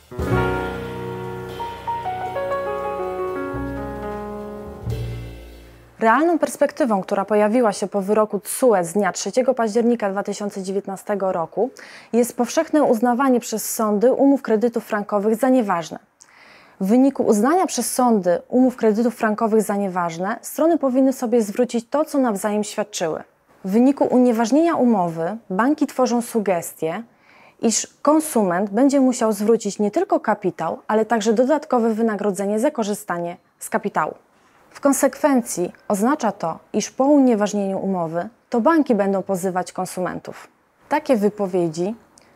Realną perspektywą, która pojawiła się po wyroku TSUE z dnia 3 października 2019 roku, jest powszechne uznawanie przez sądy umów kredytów frankowych za nieważne. W wyniku uznania przez sądy umów kredytów frankowych za nieważne, strony powinny sobie zwrócić to, co nawzajem świadczyły. W wyniku unieważnienia umowy banki tworzą sugestię, iż konsument będzie musiał zwrócić nie tylko kapitał, ale także dodatkowe wynagrodzenie za korzystanie z kapitału. W konsekwencji oznacza to, iż po unieważnieniu umowy to banki będą pozywać konsumentów. Takie wypowiedzi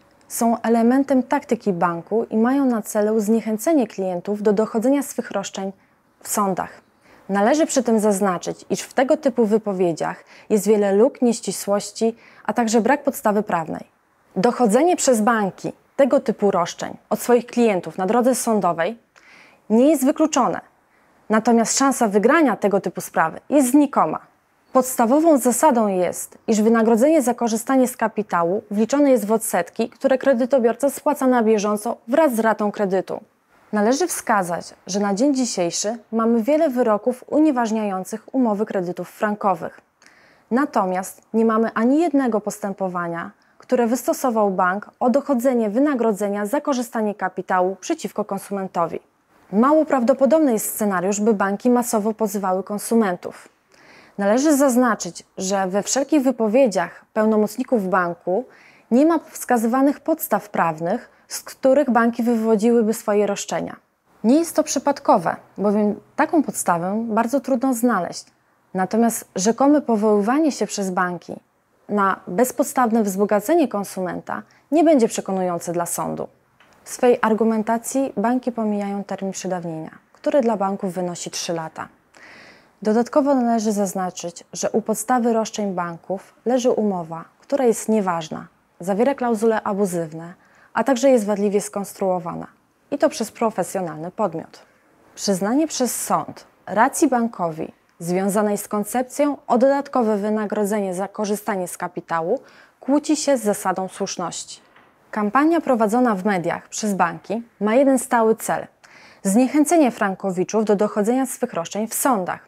są elementem taktyki banku i mają na celu zniechęcenie klientów do dochodzenia swych roszczeń w sądach. Należy przy tym zaznaczyć, iż w tego typu wypowiedziach jest wiele luk, nieścisłości, a także brak podstawy prawnej. Dochodzenie przez banki tego typu roszczeń od swoich klientów na drodze sądowej nie jest wykluczone. Natomiast szansa wygrania tego typu sprawy jest znikoma. Podstawową zasadą jest, iż wynagrodzenie za korzystanie z kapitału wliczone jest w odsetki, które kredytobiorca spłaca na bieżąco wraz z ratą kredytu. Należy wskazać, że na dzień dzisiejszy mamy wiele wyroków unieważniających umowy kredytów frankowych. Natomiast nie mamy ani jednego postępowania, które wystosował bank o dochodzenie wynagrodzenia za korzystanie kapitału przeciwko konsumentowi. Mało prawdopodobny jest scenariusz, by banki masowo pozywały konsumentów. Należy zaznaczyć, że we wszelkich wypowiedziach pełnomocników banku nie ma wskazywanych podstaw prawnych, z których banki wywodziłyby swoje roszczenia. Nie jest to przypadkowe, bowiem taką podstawę bardzo trudno znaleźć. Natomiast rzekome powoływanie się przez banki na bezpodstawne wzbogacenie konsumenta nie będzie przekonujące dla sądu. W swej argumentacji banki pomijają termin przedawnienia, który dla banków wynosi 3 lata. Dodatkowo należy zaznaczyć, że u podstawy roszczeń banków leży umowa, która jest nieważna, zawiera klauzule abuzywne, a także jest wadliwie skonstruowana i to przez profesjonalny podmiot. Przyznanie przez sąd racji bankowi związanej z koncepcją o dodatkowe wynagrodzenie za korzystanie z kapitału kłóci się z zasadą słuszności. Kampania prowadzona w mediach przez banki ma jeden stały cel – zniechęcenie frankowiczów do dochodzenia swych roszczeń w sądach.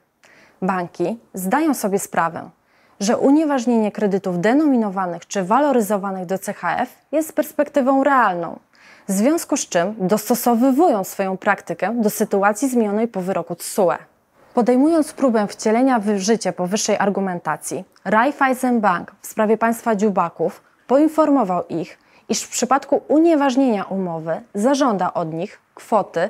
Banki zdają sobie sprawę, że unieważnienie kredytów denominowanych czy waloryzowanych do CHF jest perspektywą realną, w związku z czym dostosowywują swoją praktykę do sytuacji zmienionej po wyroku TSUE. Podejmując próbę wcielenia w życie powyższej argumentacji, Raiffeisenbank w sprawie państwa dziubaków poinformował ich, iż w przypadku unieważnienia umowy zażąda od nich kwoty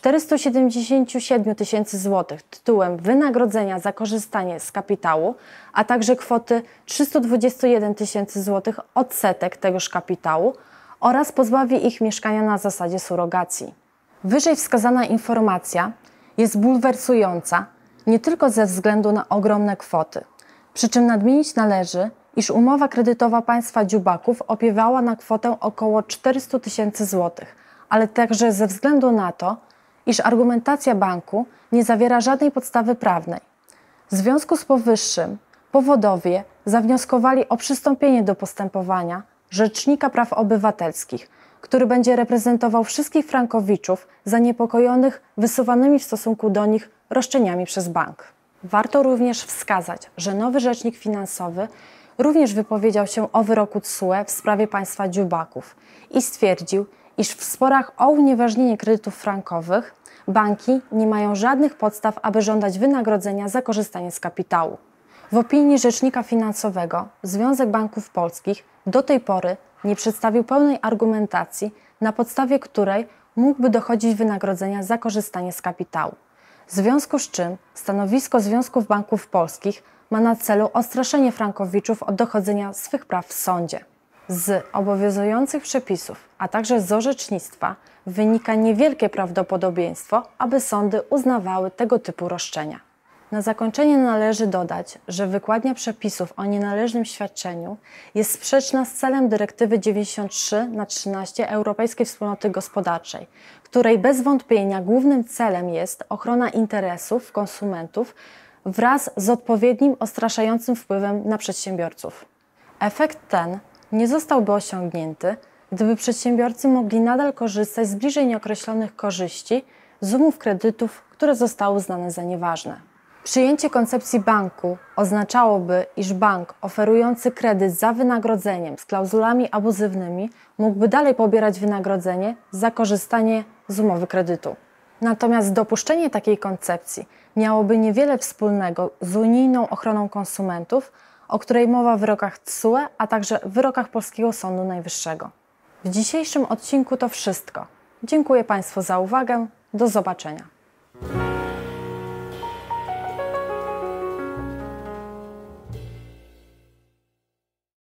477 tysięcy złotych tytułem wynagrodzenia za korzystanie z kapitału, a także kwoty 321 tysięcy złotych odsetek tegoż kapitału oraz pozbawi ich mieszkania na zasadzie surogacji. Wyżej wskazana informacja jest bulwersująca nie tylko ze względu na ogromne kwoty, przy czym nadmienić należy, iż umowa kredytowa państwa dziubaków opiewała na kwotę około 400 tysięcy złotych, ale także ze względu na to, iż argumentacja banku nie zawiera żadnej podstawy prawnej. W związku z powyższym powodowie zawnioskowali o przystąpienie do postępowania Rzecznika Praw Obywatelskich, który będzie reprezentował wszystkich frankowiczów zaniepokojonych wysuwanymi w stosunku do nich roszczeniami przez bank. Warto również wskazać, że nowy rzecznik finansowy również wypowiedział się o wyroku TSUE w sprawie państwa dziubaków i stwierdził, iż w sporach o unieważnienie kredytów frankowych banki nie mają żadnych podstaw, aby żądać wynagrodzenia za korzystanie z kapitału. W opinii rzecznika finansowego Związek Banków Polskich do tej pory nie przedstawił pełnej argumentacji, na podstawie której mógłby dochodzić wynagrodzenia za korzystanie z kapitału. W związku z czym stanowisko Związków Banków Polskich ma na celu odstraszenie frankowiczów od dochodzenia swych praw w sądzie. Z obowiązujących przepisów, a także z orzecznictwa wynika niewielkie prawdopodobieństwo, aby sądy uznawały tego typu roszczenia. Na zakończenie należy dodać, że wykładnia przepisów o nienależnym świadczeniu jest sprzeczna z celem dyrektywy 93/13 Europejskiej Wspólnoty Gospodarczej, której bez wątpienia głównym celem jest ochrona interesów konsumentów wraz z odpowiednim odstraszającym wpływem na przedsiębiorców. Efekt ten nie zostałby osiągnięty, gdyby przedsiębiorcy mogli nadal korzystać z bliżej nieokreślonych korzyści z umów kredytów, które zostały uznane za nieważne. Przyjęcie koncepcji banku oznaczałoby, iż bank oferujący kredyt za wynagrodzeniem z klauzulami abuzywnymi mógłby dalej pobierać wynagrodzenie za korzystanie z umowy kredytu. Natomiast dopuszczenie takiej koncepcji miałoby niewiele wspólnego z unijną ochroną konsumentów, o której mowa w wyrokach TSUE, a także w wyrokach Polskiego Sądu Najwyższego. W dzisiejszym odcinku to wszystko. Dziękuję Państwu za uwagę. Do zobaczenia.